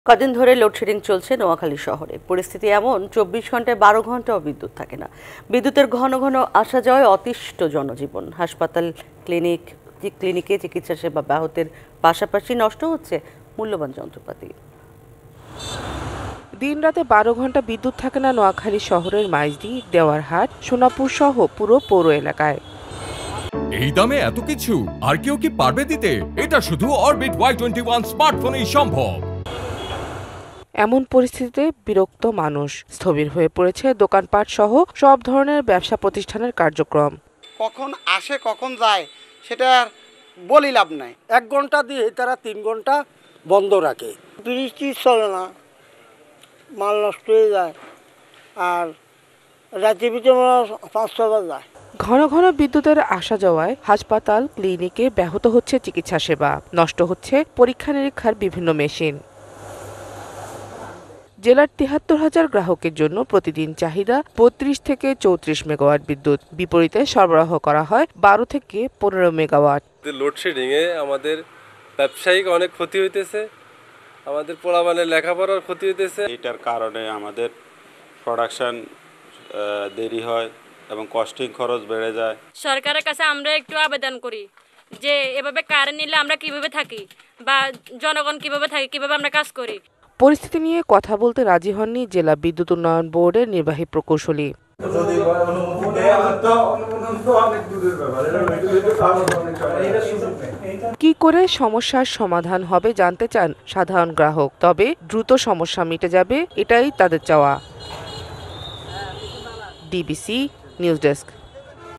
কদিন ধরে লোডশেডিং চলছে নোয়াখালী শহরে। পরিস্থিতি এমন, 24 ঘন্টায় 12 ঘন্টাও বিদ্যুৎ থাকে না। বিদ্যুতের ঘন ঘন আসা যাওয়ায় অতিষ্ঠ জনজীবন। হাসপাতাল, ক্লিনিকে চিকিৎসা সেবা ব্যাহতের পাশাপাশি নষ্ট হচ্ছে মূল্যবান যন্ত্রপাতি। দিনরাতে 12 ঘন্টা বিদ্যুৎ থাকে না নোয়াখালী শহরের মাইজদি, দেওয়ারহাট, সোনাপুর সহ পুরো পৌর এলাকায়। এই দামে এত কিছু আর কেউ কি পারবে দিতে? এটা শুধু অরবিট Y21 স্মার্টফোনেই সম্ভব। এমন পরিস্থিতিতে বিরক্ত মানুষ। স্থবির হয়ে পড়েছে দোকানপাট সহ সব ধরনের ব্যবসা প্রতিষ্ঠানের কার্যক্রম। কখন আসে কখন যায় সেটা বলি লাভ নাই। 1 ঘন্টা দিয়ে তারা 3 ঘন্টা বন্ধ রাখে। বৃষ্টি চলে না, মাল নষ্ট হয়ে যায়, আর রাতের ভিতরে 5-6 বার যায়। ঘন ঘন বিদ্যুতের আসা যাওয়ায় হাসপাতাল, ক্লিনিকে ব্যাহত হচ্ছে চিকিৎসা সেবা, নষ্ট হচ্ছে পরীক্ষা নিরীক্ষার বিভিন্ন মেশিন। জেলার 73,000 গ্রাহকের জন্য প্রতিদিন চাহিদা 32 থেকে 34 মেগাওয়াট বিদ্যুৎ। বিপরীতে সরবরাহ করা হয় 12 থেকে 15 মেগাওয়াট। লোডশেডিং এ আমাদের ব্যবসায়িক অনেক ক্ষতি হইতেছে, আমাদের পোলাপানের লেখাপড়ার ক্ষতি হইতেছে। এটার কারণে আমাদের প্রোডাকশন দেরি হয় এবং কস্টিং খরচ বেড়ে যায়। সরকারের কাছে আমরা একটু আবেদন করি যে এভাবে কারেন্ট নিলে আমরা কিভাবে থাকি বা জনগণ কিভাবে থাকে, কিভাবে আমরা কাজ করি। পরিস্থিতি নিয়ে কথা বলতে রাজি হননি জেলা বিদ্যুৎ উন্নয়ন বোর্ডের নির্বাহী প্রকৌশলী। কি করে সমস্যার সমাধান হবে জানতে চান সাধারণ গ্রাহক, তবে দ্রুত সমস্যা মিটে যাবে এটাই তাদের চাওয়া। DBC news desk.